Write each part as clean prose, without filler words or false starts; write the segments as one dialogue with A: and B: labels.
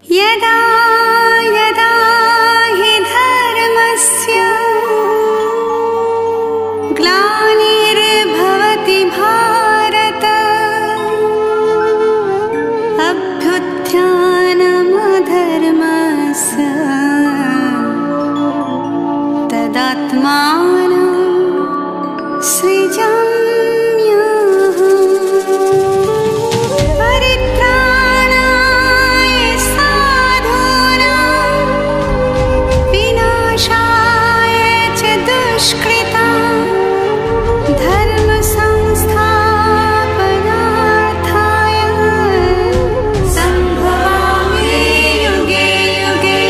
A: यदा यदा हि धर्मस्य ग्लानिर्भवति भारत अभ्युत्थानमधर्मस्य तदात्मानं सृजाम्यहम्। परित्राणाय साधूनां विनाशाय च दुष्कृतां धर्म संस्थापनार्थाय संभवामि युगे युगे।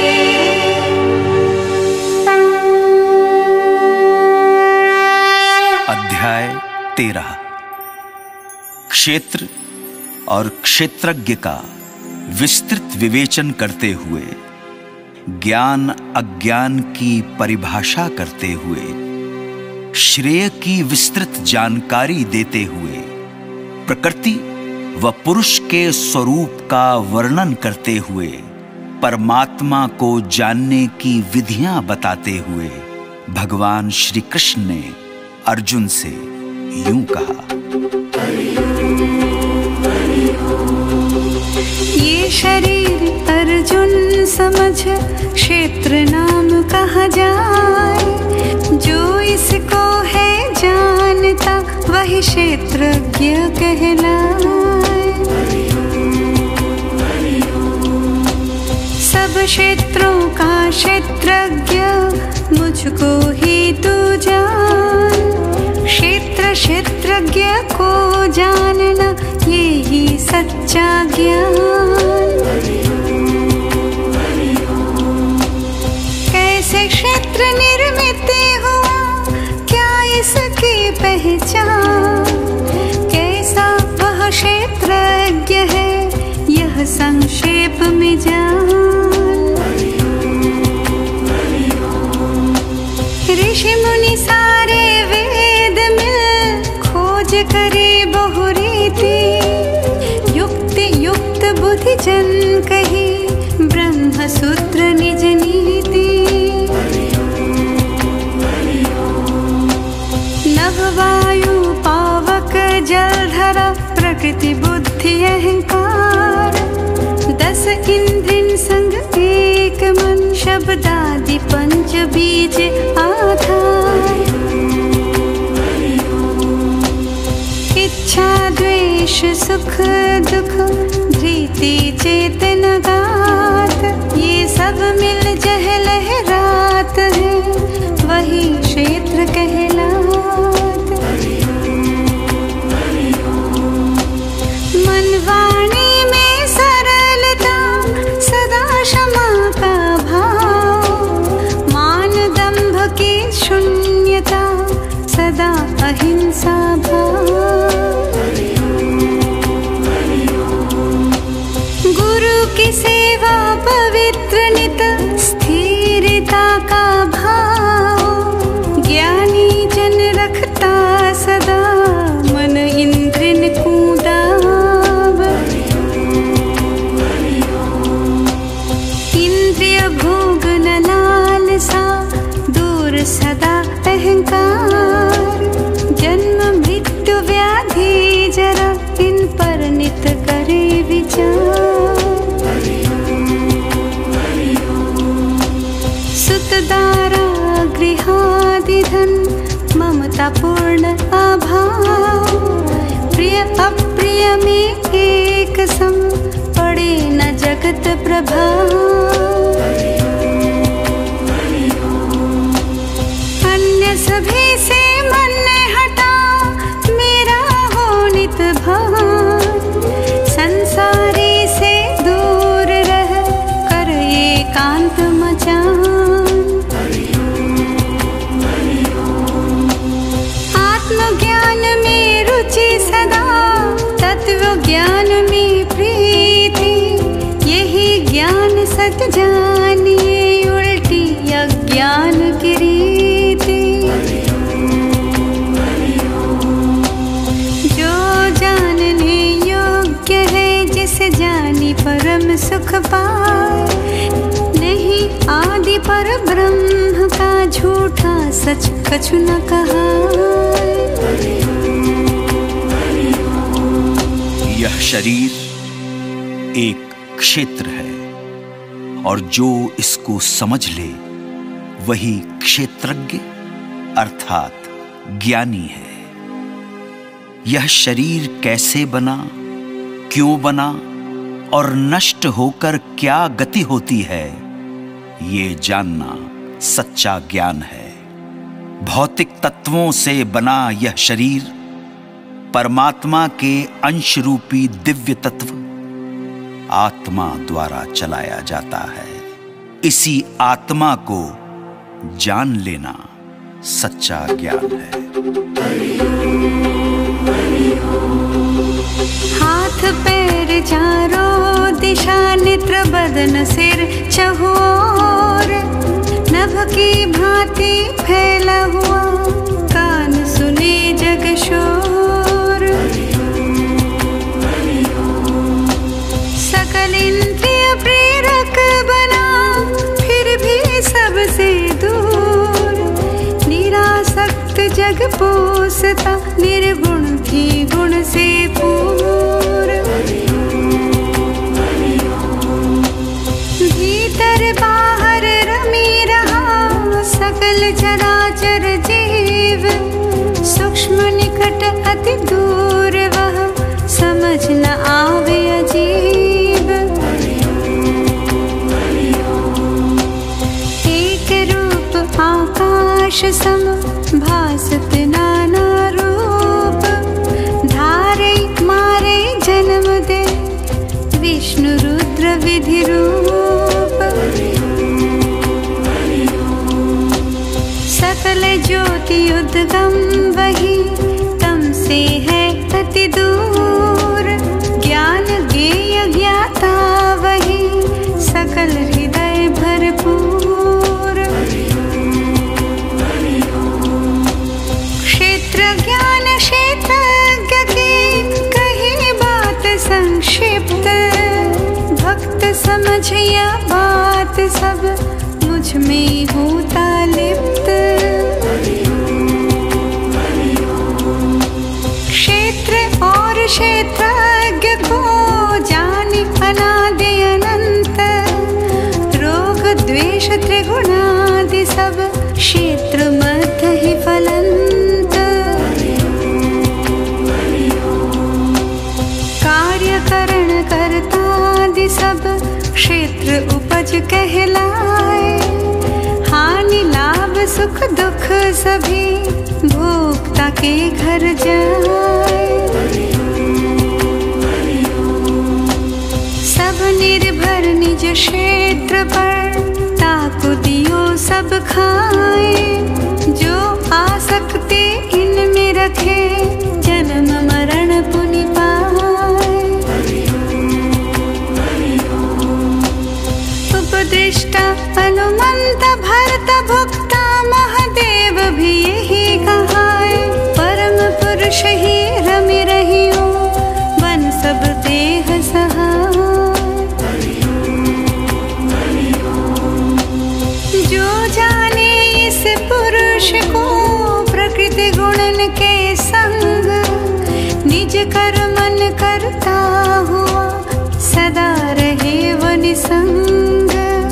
B: अध्याय 13। क्षेत्र और क्षेत्रज्ञ का विस्तृत विवेचन करते हुए, ज्ञान अज्ञान की परिभाषा करते हुए, श्रेय की विस्तृत जानकारी देते हुए, प्रकृति व पुरुष के स्वरूप का वर्णन करते हुए, परमात्मा को जानने की विधियां बताते हुए भगवान श्री कृष्ण ने अर्जुन से यूं कहा।
A: ये शरीर अर्जुन समझ क्षेत्र नाम कहा जाए, जो इसको है जानता वही क्षेत्रज्ञ कहलाए। सब क्षेत्रों का क्षेत्रज्ञ मुझको ही तू जान, क्षेत्र क्षेत्रज्ञ को जानना ये ही सच्चा ज्ञान। कैसे क्षेत्र निर्मित हुआ क्या इसकी पहचान, कैसा वह क्षेत्रज्ञ है यह संक्षेप में जान। ऋषि मुनि सारे वेद मिल खोज करे बहुरीति, युक्ति युक्त बुद्धि जन कही ब्रह्म सूत्र निज नीति। नभ वायु पावक जलधरा प्रकृति बुद्धि अहंकार, 10 इंद्रिय संग एक मन शब्दादि पंच बीज आधार। इच्छा द्वेष सुख दुख धृति चेतना गात, ये सब मिल जह लहरात है वही क्षेत्र कहलात। मन वाणी में सरलता सदा क्षमा का भाव, मान दंभ की शून्यता सदा अहिंसा भाव। गुरु की सेवा पवित्र नित स्थिरता का भाव, ज्ञानी जन रखता सदा मन इंद्रिन कूदाव। इंद्रिय भोग न लालसा दूर सदा अहंकार, जन्म मृत्यु व्याधि जरा इन पर नित करे विचार। सुत दारा गृहादि धन ममता पूर्ण अभाव, प्रिय अप्रिय में एक सम पड़े न जगत प्रभाव। अन्य सभी से मन हटा मेरा हो नित भान, संसारी से दूर रह कर एकांत मचान। आत्मज्ञान में रुचि सदा तत्व ज्ञान में प्रीति, यही ज्ञान सत जानिए उल्टी अज्ञान की रीति। जो जानने योग्य है जिसे जानी परम सुख पाए, सच कछु न कहा।
B: यह शरीर एक क्षेत्र है और जो इसको समझ ले वही क्षेत्रज्ञ अर्थात ज्ञानी है। यह शरीर कैसे बना, क्यों बना और नष्ट होकर क्या गति होती है, ये जानना सच्चा ज्ञान है। भौतिक तत्वों से बना यह शरीर परमात्मा के अंश रूपी दिव्य तत्व आत्मा द्वारा चलाया जाता है। इसी आत्मा को जान लेना सच्चा ज्ञान है।
A: हाथ पैर चारों दिशा, नेत्र बदन सिर चहुओर, नभ की भांति फैला हुआ, कान सुने जग शोर। सकल इंद्रिय प्रेरक बना, फिर भी सबसे दूर, निरासक्त जग पोसता, निर्गुण भी गुण से पूर। भीतर बाहर रमी रहा सकल चराचर जीव, सूक्ष्म निकट अति दूर वह समझ न आवे अजीब। एक रूप आकाश सम भासत नाना रूप, धारे मारे जन्म दे विष्णु रुद्र विधि रूप। सकल ज्योति उद्गम वही, तम से है अति दूर, ज्ञान ज्ञेय ज्ञाता वही, सकल हृदय भरपूर। क्षेत्र ज्ञान क्षेत्रज्ञ की कही बात संक्षिप्त, भक्त समझ यह बात सब मुझ में होता लिप्त। क्षेत्र और क्षेत्रज्ञ को जाने अनादि अनंत, रोग द्वेष त्रिगुणादि सब क्षेत्र मध्य ही फलंत। कार्य करण करतादि सब क्षेत्र उपज कहलाए, हानि लाभ सुख दुख सभी भोक्ता के घर जाए। सब निर्भर निज क्षेत्र पर, ताकु दियो सब खाए, जो आसक्ति इनमें रखे जन्म मरण पुनि पाए। उपदृष्टा अनुमंत भरत भुक्ता, महादेव भी यही कहाए, परम पुरुष ही रमि रहियो बन सब देह सहाय। जो जाने इस पुरुष को प्रकृति गुणन के संग, निज कर्मन करता हुआ सदा रहे वो निसंग।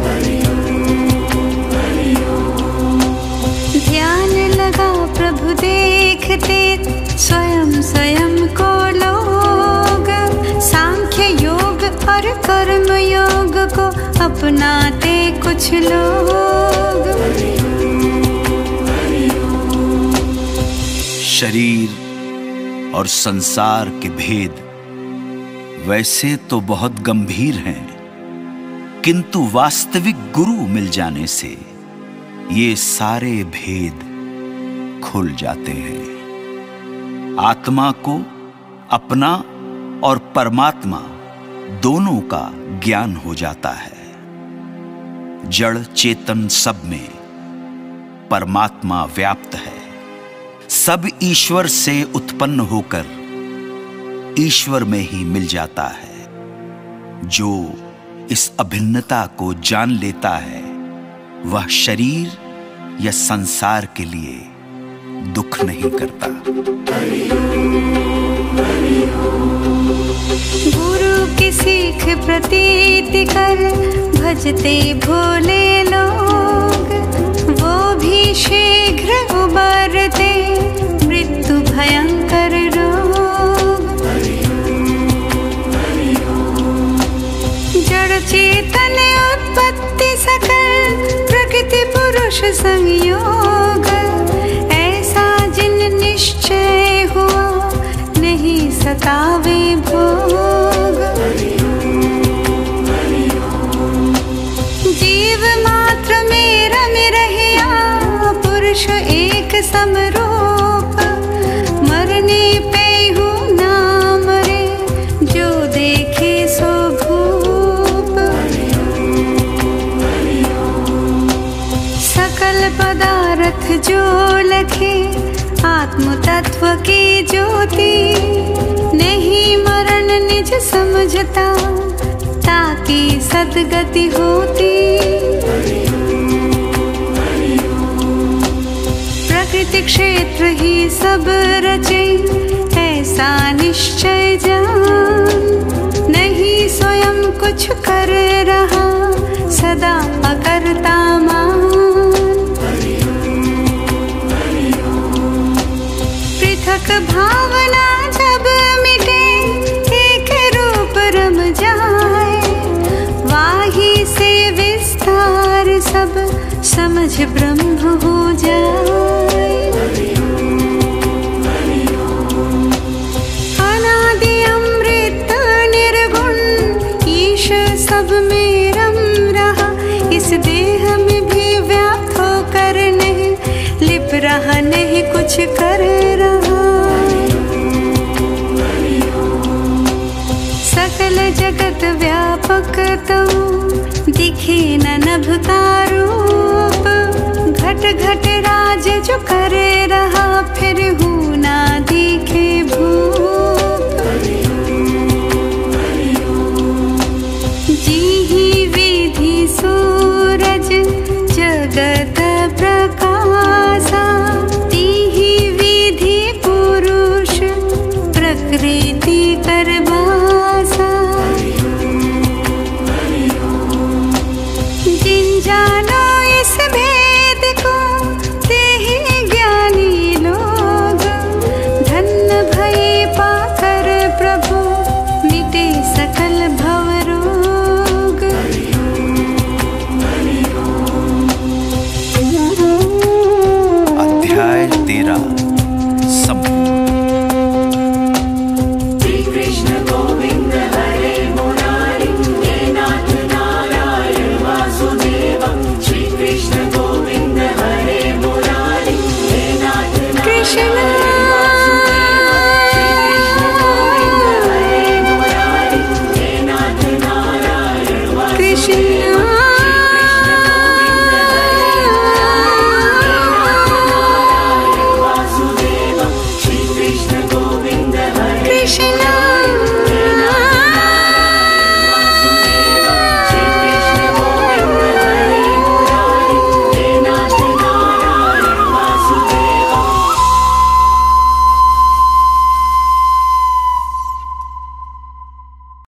A: ध्यान लगा प्रभु देखते स्वयं स्वयं को लोग, सांख्य योग और कर्म योग को अपनाते कुछ लोग।
B: शरीर और संसार के भेद वैसे तो बहुत गंभीर हैं, किंतु वास्तविक गुरु मिल जाने से ये सारे भेद खुल जाते हैं। आत्मा को अपना और परमात्मा दोनों का ज्ञान हो जाता है। जड़ चेतन सब में परमात्मा व्याप्त है। सब ईश्वर से उत्पन्न होकर ईश्वर में ही मिल जाता है। जो इस अभिन्नता को जान लेता है वह शरीर यह संसार के लिए दुख नहीं करता।
A: गुरु की सीख प्रतीति कर भजते भोले लोग, वो भी शीघ्र उबरते मृत्यु भयंकर रोग। जड़ चेतन उत्पत्ति सकल प्रकृति पुरुष संयोग, ऐसा जिन निश्चय हुआ नहीं सतावे भोग। जीव मात्र में रमि रहिया पुरुष एक समरूप, मरने पे हूँ ना मरे जो देखे सो भूप। सकल पदार्थ जो लखे आत्म तत्व की ज्योति, नहीं मरण निज समझता ताकि सद्गति होती। प्रकृति क्षेत्र ही सब रचे ऐसा निश्चय जान, नहीं स्वयं कुछ कर रहा सदा अकर्ता मान। पृथक भावना जब मिटे एक रूप रम जाए, वाही से विस्तार सब समझ ब्रह्म हो जाए। अनादि अमृत निर्गुण ईश सब में रम रहा, इस देह में भी व्याप्त होकर नहीं लिप रहा, नहीं कुछ कर रहा। सकल जगत व्यापक तो दिखे न नभ का रूप, घट घट राज जो करे रहा फिर हूँ ना दिखे भूप। जी ही विधि सो